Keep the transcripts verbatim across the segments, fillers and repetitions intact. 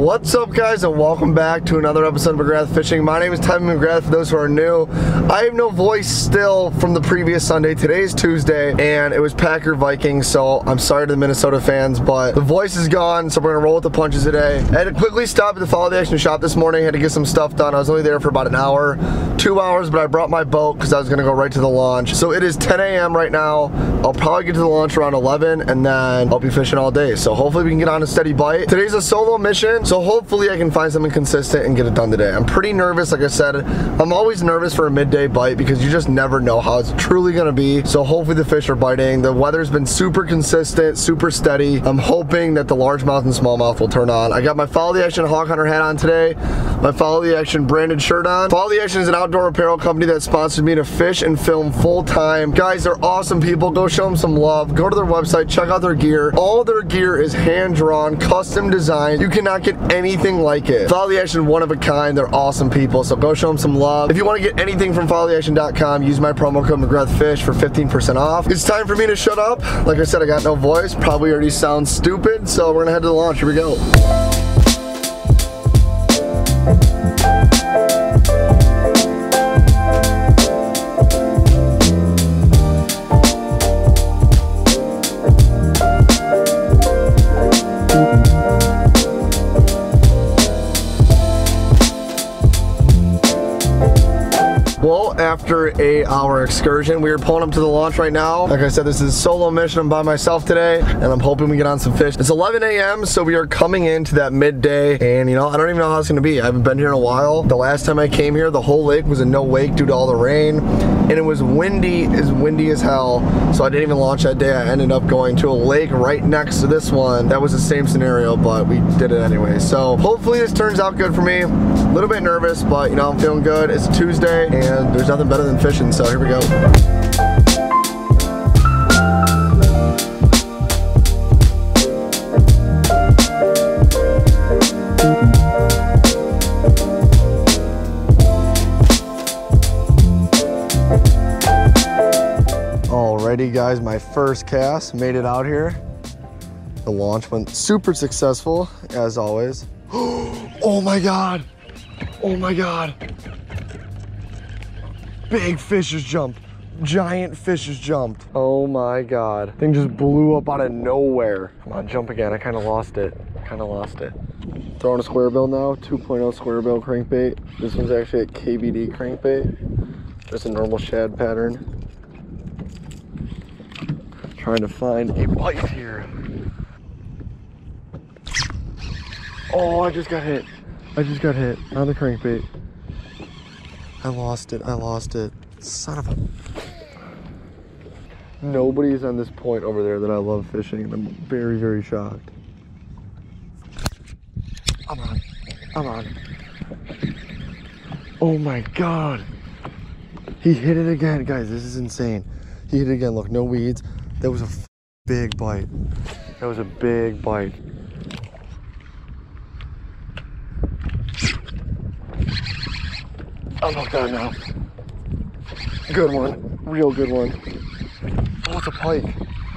What's up, guys, and welcome back to another episode of McGrath Fishing. My name is Tommy McGrath. For those who are new, I have no voice still from the previous Sunday. Today is Tuesday, and it was Packer Vikings, so I'm sorry to the Minnesota fans, but the voice is gone, so we're gonna roll with the punches today. I had to quickly stop at the Follow the Action shop this morning. I had to get some stuff done. I was only there for about an hour, two hours, but I brought my boat because I was gonna go right to the launch. So it is ten A M right now. I'll probably get to the launch around eleven, and then I'll be fishing all day. So hopefully we can get on a steady bite. Today's a solo mission, so hopefully I can find something consistent and get it done today. I'm pretty nervous. Like I said, I'm always nervous for a midday bite because you just never know how it's truly gonna be. So hopefully the fish are biting. The weather's been super consistent, super steady. I'm hoping that the largemouth and smallmouth will turn on. I got my Follow the Action Hawk Hunter hat on today, my Follow the Action branded shirt on. Follow the Action is an outdoor apparel company that sponsored me to fish and film full time. Guys, they're awesome people. Go show them some love. Go to their website, check out their gear. All their gear is hand drawn, custom designed. You cannot get anything like it. Follow the Action, one of a kind. They're awesome people, so go show them some love. If you want to get anything from follow the action dot com, use my promo code McGrathFish for fifteen percent off. It's time for me to shut up. Like I said, I got no voice. Probably already sounds stupid, so we're gonna head to the launch. Here we go. Well, after a hour excursion, we are pulling up to the launch right now. Like I said, this is a solo mission. I'm by myself today, and I'm hoping we get on some fish. It's eleven A M, so we are coming into that midday, and you know, I don't even know how it's gonna be. I haven't been here in a while. The last time I came here, the whole lake was in no wake due to all the rain, and it was windy, as windy as hell, so I didn't even launch that day. I ended up going to a lake right next to this one. That was the same scenario, but we did it anyway. So hopefully this turns out good for me. A little bit nervous, but you know, I'm feeling good. It's a Tuesday, and there's nothing better than fishing, so here we go. Alrighty, guys, my first cast made it out here. The launch went super successful, as always. Oh my God, oh my God. Big fish has jumped. Giant fish has jumped. Oh my God. Thing just blew up out of nowhere. Come on, jump again. I kind of lost it. kind of lost it. Throwing a square bill now, two point oh square bill crankbait. This one's actually a K B D crankbait. Just a normal shad pattern. Trying to find a bite here. Oh, I just got hit. I just got hit on the crankbait. I lost it, I lost it. Son of a... Nobody's on this point over there that I love fishing, and I'm very, very shocked. I'm on, I'm on. Oh my God. He hit it again. Guys, this is insane. He hit it again, look, no weeds. That was a f big bite. That was a big bite. Oh my God, no. Good one, real good one. Oh, it's a pike.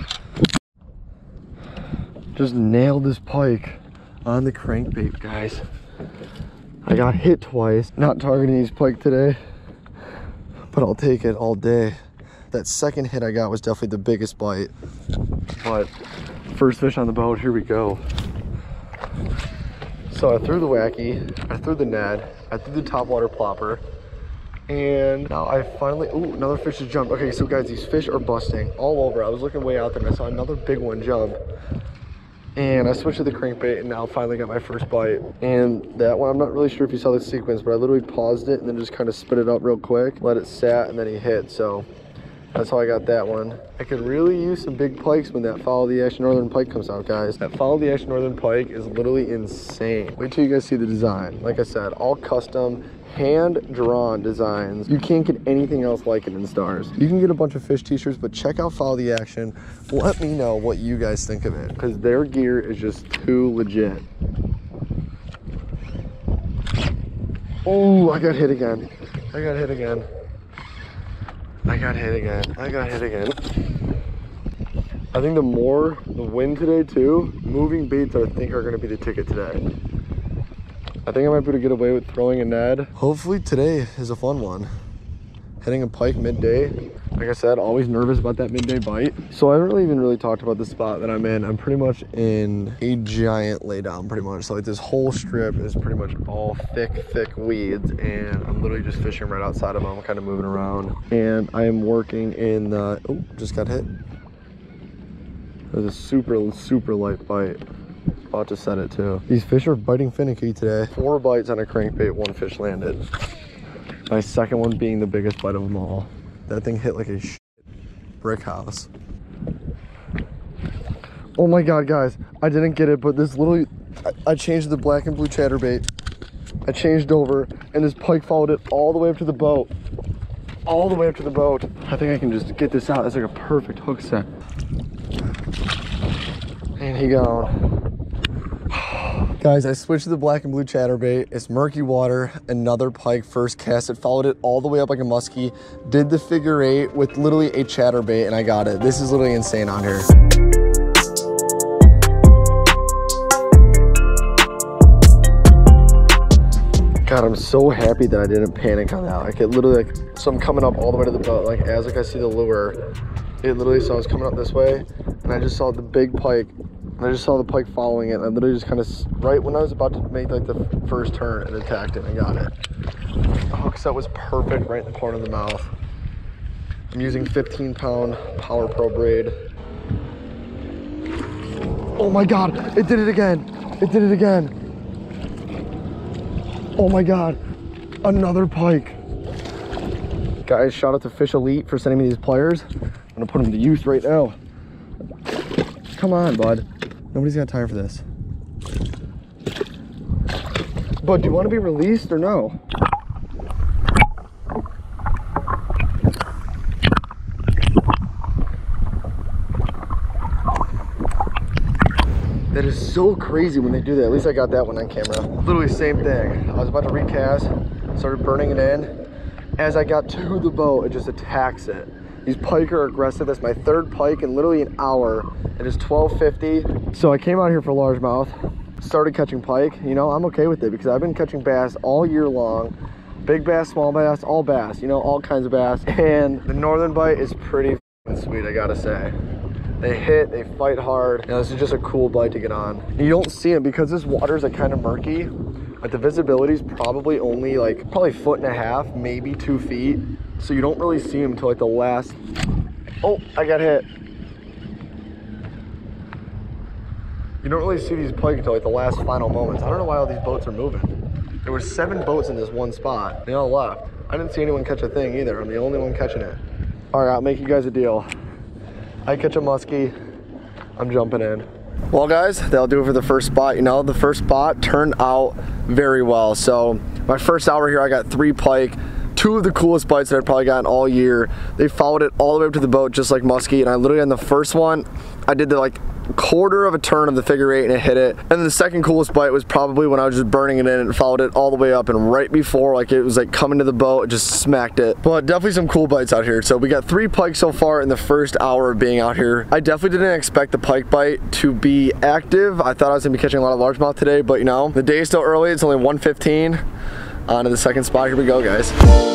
Just nailed this pike on the crankbait, guys. I got hit twice. Not targeting these pike today, but I'll take it all day. That second hit I got was definitely the biggest bite. But first fish on the boat, here we go. So I threw the wacky, I threw the Ned, I threw the topwater plopper, and now I finally, ooh, another fish has jumped. Okay, so guys, these fish are busting all over. I was looking way out there and I saw another big one jump. And I switched to the crankbait, and now finally got my first bite. And that one, I'm not really sure if you saw the sequence, but I literally paused it and then just kind of spit it up real quick, let it sat, and then he hit. So that's how I got that one. I could really use some big pikes when that Follow the Action Northern Pike comes out, guys. That Follow the Action Northern Pike is literally insane. Wait till you guys see the design. Like I said, all custom, hand-drawn designs. You can't get anything else like it in Stars. You can get a bunch of fish t-shirts, but check out Follow the Action. Let me know what you guys think of it, because their gear is just too legit. Oh, I got hit again. I got hit again. I got hit again. I got hit again. I think the more, the wind today too, moving baits I think are gonna be the ticket today. I think I might be able to get away with throwing a Ned. Hopefully today is a fun one. Hitting a pike midday. Like I said, always nervous about that midday bite. So I haven't really even really talked about the spot that I'm in. I'm pretty much in a giant laydown pretty much. So like this whole strip is pretty much all thick, thick weeds, and I'm literally just fishing right outside of them. I'm kind of moving around. And I am working in the, oh, just got hit. There's a super, super light bite. About to set it too. These fish are biting finicky today. Four bites on a crankbait, one fish landed. My second one being the biggest bite of them all. That thing hit like a shit brick house. Oh my God, guys. I didn't get it, but this literally, I, I changed the black and blue chatterbait. I changed over, and this pike followed it all the way up to the boat. All the way up to the boat. I think I can just get this out. It's like a perfect hook set. And he gone. Guys, I switched to the black and blue chatterbait. It's murky water, another pike, first cast. It followed it all the way up like a muskie, did the figure eight with literally a chatterbait, and I got it. This is literally insane on here. God, I'm so happy that I didn't panic on that. Like it literally, like, so I'm coming up all the way to the boat. Like as like I see the lure, it literally, so I was coming up this way, and I just saw the big pike. And I just saw the pike following it, and I literally just kind of, right when I was about to make like the first turn, and attacked it and got it. The hook set was perfect right in the corner of the mouth. I'm using fifteen pound Power Pro braid. Oh my God, it did it again. It did it again. Oh my God, another pike. Guys, shout out to Fish Elite for sending me these pliers. I'm gonna put them to use right now. Come on, bud. Nobody's got time for this. But do you want to be released or no? That is so crazy when they do that. At least I got that one on camera. Literally same thing. I was about to recast, started burning it in. As I got to the boat, it just attacks it. These pike are aggressive. That's my third pike in literally an hour. It is twelve fifty. So I came out here for largemouth, started catching pike. You know, I'm okay with it because I've been catching bass all year long. Big bass, small bass, all bass, you know, all kinds of bass. And the northern bite is pretty sweet, I gotta say. They hit, they fight hard. You know, this is just a cool bite to get on. And you don't see it because this water is like kind of murky. Like the visibility is probably only like, probably a foot and a half, maybe two feet. So you don't really see them until like the last, oh, I got hit. You don't really see these pike until like the last final moments. I don't know why all these boats are moving. There were seven boats in this one spot. They all left. I didn't see anyone catch a thing either. I'm the only one catching it. All right, I'll make you guys a deal. I catch a muskie, I'm jumping in. Well guys, that'll do it for the first spot. You know, the first spot turned out very well. So my first hour here, I got three pike. Two of the coolest bites that I've probably gotten all year. They followed it all the way up to the boat just like muskie, and I literally on the first one, I did the like quarter of a turn of the figure eight and it hit it. And then the second coolest bite was probably when I was just burning it in and followed it all the way up, and right before like it was like coming to the boat, it just smacked it. But definitely some cool bites out here. So we got three pike so far in the first hour of being out here. I definitely didn't expect the pike bite to be active. I thought I was gonna be catching a lot of largemouth today, but you know, the day is still early. It's only one fifteen. On to the second spot. Here we go, guys.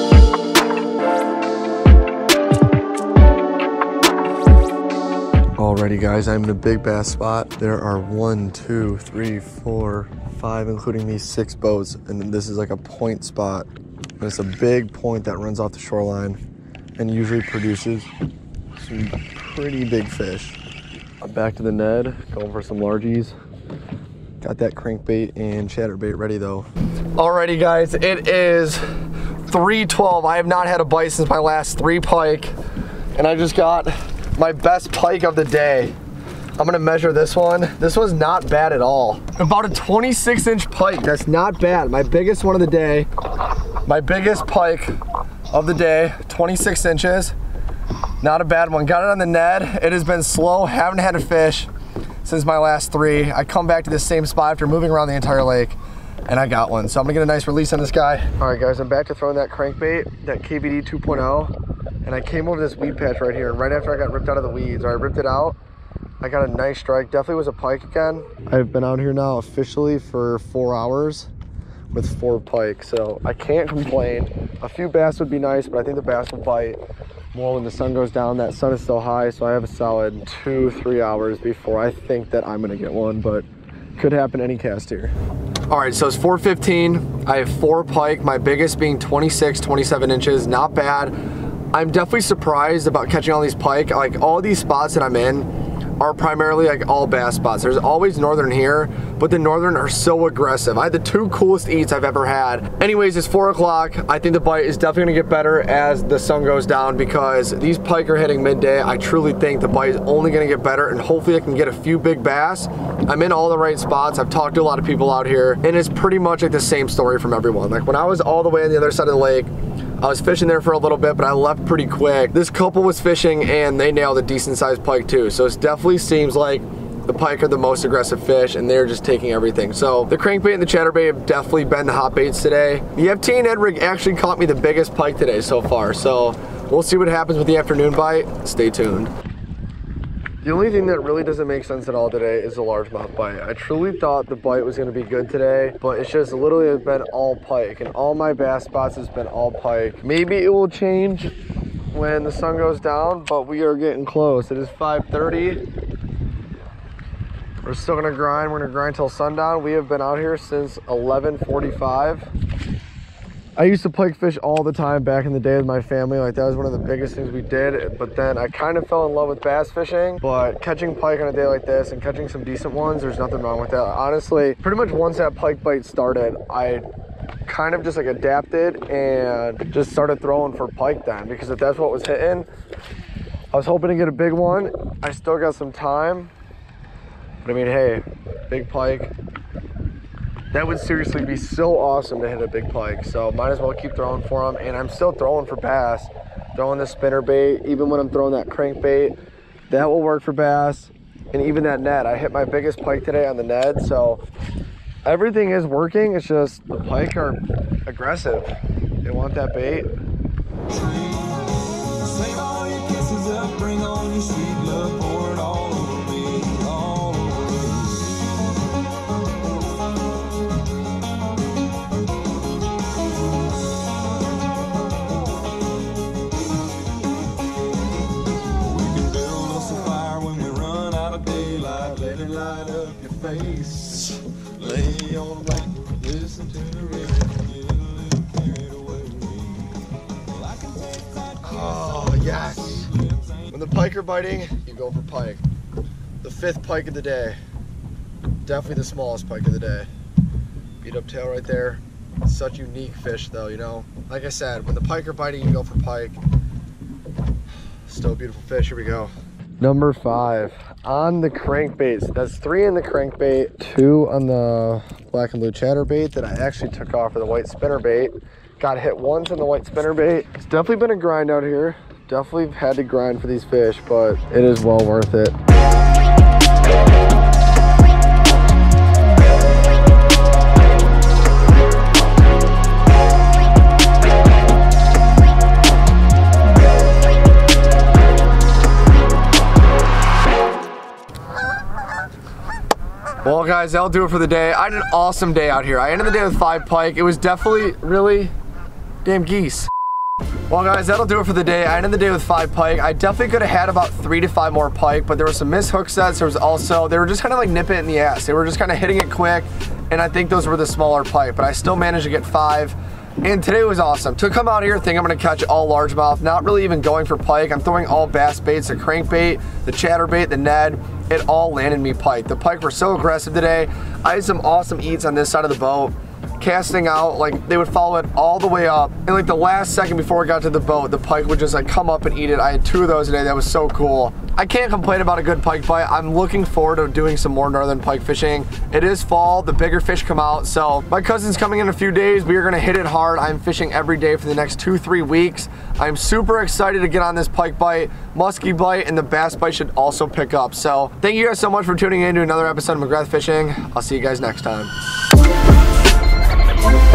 Alrighty guys, I'm in a big bass spot. There are one, two, three, four, five, including these six boats. And this is like a point spot. And it's a big point that runs off the shoreline and usually produces some pretty big fish. I'm back to the Ned, going for some largies. Got that crankbait and chatterbait ready though. Alrighty guys, it is three twelve. I have not had a bite since my last three pike. And I just got my best pike of the day. I'm gonna measure this one. This one's not bad at all. About a twenty-six inch pike, that's not bad. My biggest one of the day. My biggest pike of the day, twenty-six inches. Not a bad one. Got it on the Ned. It has been slow, haven't had a fish since my last three. I come back to this same spot after moving around the entire lake, and I got one. So I'm gonna get a nice release on this guy. All right guys, I'm back to throwing that crankbait, that K V D two point oh. And I came over this weed patch right here, and right after I got ripped out of the weeds, or I ripped it out, I got a nice strike. Definitely was a pike again. I've been out here now officially for four hours with four pike, so I can't complain. A few bass would be nice, but I think the bass will bite more when the sun goes down. That sun is still high, so I have a solid two, three hours before I think that I'm gonna get one, but could happen any cast here. All right, so it's four fifteen. I have four pike, my biggest being twenty-six, twenty-seven inches, not bad. I'm definitely surprised about catching all these pike. Like all these spots that I'm in are primarily like all bass spots. There's always northern here, but the northern are so aggressive. I had the two coolest eats I've ever had. Anyways, it's four o'clock. I think the bite is definitely gonna get better as the sun goes down because these pike are hitting midday. I truly think the bite is only gonna get better and hopefully I can get a few big bass. I'm in all the right spots. I've talked to a lot of people out here and it's pretty much like the same story from everyone. Like when I was all the way on the other side of the lake, I was fishing there for a little bit, but I left pretty quick. This couple was fishing and they nailed a decent sized pike too. So it definitely seems like the pike are the most aggressive fish and they're just taking everything. So the crankbait and the chatterbait have definitely been the hot baits today. The F T and Ed rig actually caught me the biggest pike today so far. So we'll see what happens with the afternoon bite. Stay tuned. The only thing that really doesn't make sense at all today is the largemouth bite. I truly thought the bite was gonna be good today, but it's just literally been all pike and all my bass spots has been all pike. Maybe it will change when the sun goes down, but we are getting close. It is five thirty. We're still gonna grind. We're gonna grind till sundown. We have been out here since eleven forty-five. I used to pike fish all the time back in the day with my family. Like that was one of the biggest things we did. But then I kind of fell in love with bass fishing. But catching pike on a day like this and catching some decent ones, there's nothing wrong with that. Honestly, pretty much once that pike bite started, I kind of just like adapted and just started throwing for pike then. Because if that's what was hitting, I was hoping to get a big one. I still got some time. But I mean, hey, big pike. That would seriously be so awesome to hit a big pike. So might as well keep throwing for them. And I'm still throwing for bass. Throwing the spinner bait, even when I'm throwing that crankbait, that will work for bass. And even that net, I hit my biggest pike today on the net. So everything is working. It's just the pike are aggressive. They want that bait. Save all your kisses up, bring on your sweet love, pour it all over me, all over me. Light up your face, lay on the blanket, listen to the rhythm, get a little carried away with me. Oh yes! When the pike are biting, you go for pike. The fifth pike of the day, definitely the smallest pike of the day. Beat up tail right there. Such unique fish though, you know. Like I said, when the pike are biting, you go for pike. Still a beautiful fish. Here we go. Number five on the crankbaits. That's three in the crankbait, two on the black and blue chatterbait that I actually took off for the white spinnerbait. Got hit once in the white spinnerbait. It's definitely been a grind out here. Definitely had to grind for these fish, but it is well worth it. Well guys, that'll do it for the day. I had an awesome day out here. I ended the day with five pike. It was definitely really damn geese. Well guys, that'll do it for the day. I ended the day with five pike. I definitely could have had about three to five more pike, but there were some missed hook sets. There was also, they were just kind of like nipping it in the ass. They were just kind of hitting it quick, and I think those were the smaller pike, but I still managed to get five. And today was awesome. To come out here, think I'm gonna catch all largemouth, not really even going for pike. I'm throwing all bass baits, the crankbait, the chatterbait, the Ned. It all landed me pike. The pike were so aggressive today. I had some awesome eats on this side of the boat. Casting out, like they would follow it all the way up. And like the last second before it got to the boat, the pike would just like come up and eat it. I had two of those today. That was so cool. I can't complain about a good pike bite. I'm looking forward to doing some more northern pike fishing. It is fall, the bigger fish come out. So my cousin's coming in a few days. We are gonna hit it hard. I'm fishing every day for the next two, three weeks. I'm super excited to get on this pike bite, muskie bite, and the bass bite should also pick up. So thank you guys so much for tuning in to another episode of McGrath Fishing. I'll see you guys next time.